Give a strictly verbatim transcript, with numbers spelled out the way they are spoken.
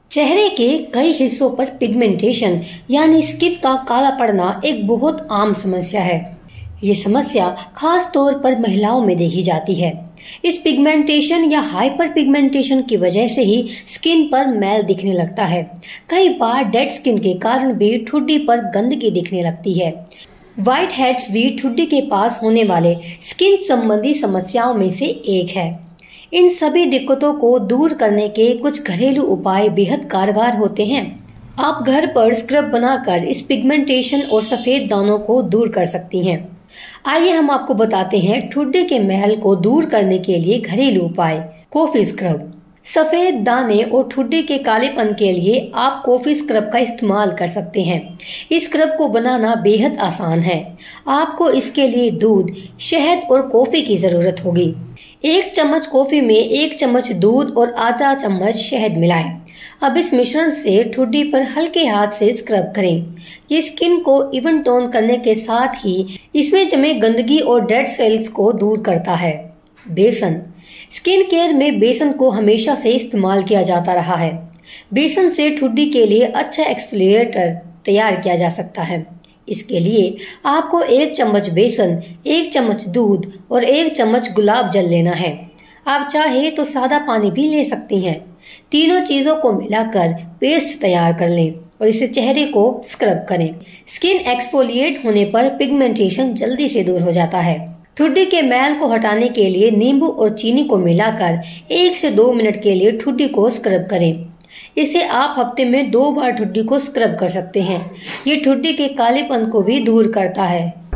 चेहरे के कई हिस्सों पर पिगमेंटेशन यानी स्किन का काला पड़ना एक बहुत आम समस्या है। ये समस्या खास तौर पर महिलाओं में देखी जाती है। इस पिगमेंटेशन या हाइपर पिगमेंटेशन की वजह से ही स्किन पर मैल दिखने लगता है। कई बार डेड स्किन के कारण भी ठुड्डी पर गंदगी दिखने लगती है। व्हाइट हेड्स भी ठुड्डी के पास होने वाले स्किन संबंधी समस्याओं में से एक है। इन सभी दिक्कतों को दूर करने के कुछ घरेलू उपाय बेहद कारगर होते हैं। आप घर पर स्क्रब बनाकर इस पिगमेंटेशन और सफेद दानों को दूर कर सकती हैं। आइए हम आपको बताते हैं ठुड्डी के मैल को दूर करने के लिए घरेलू उपाय। Coffee scrub. सफेद दाने और ठुड्डी के कालेपन के लिए आप कॉफी स्क्रब का इस्तेमाल कर सकते हैं। इस स्क्रब को बनाना बेहद आसान है। आपको इसके लिए दूध, शहद और कॉफी की जरूरत होगी। एक चम्मच कॉफी में एक चम्मच दूध और आधा चम्मच शहद मिलाएं। अब इस मिश्रण से ठुड्डी पर हल्के हाथ से स्क्रब करें। ये स्किन को इवन टोन करने के साथ ही इसमें जमे गंदगी और डेड सेल्स को दूर करता है। बेसन। स्किन केयर में बेसन को हमेशा से इस्तेमाल किया जाता रहा है। बेसन से ठुड्डी के लिए अच्छा एक्सफोलिएटर तैयार किया जा सकता है। इसके लिए आपको एक चम्मच बेसन, एक चम्मच दूध और एक चम्मच गुलाब जल लेना है। आप चाहे तो सादा पानी भी ले सकती हैं। तीनों चीजों को मिलाकर पेस्ट तैयार कर लें और इसे चेहरे को स्क्रब करें। स्किन एक्सफोलिएट होने पर पिगमेंटेशन जल्दी से दूर हो जाता है। ठुड्डी के मैल को हटाने के लिए नींबू और चीनी को मिलाकर एक से दो मिनट के लिए ठुड्डी को स्क्रब करें। इसे आप हफ्ते में दो बार ठुड्डी को स्क्रब कर सकते हैं। ये ठुड्डी के कालेपन को भी दूर करता है।